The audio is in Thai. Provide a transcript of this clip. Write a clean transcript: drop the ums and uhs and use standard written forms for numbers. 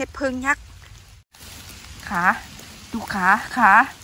เห็ดพึ่งยักษ์ขาดูขา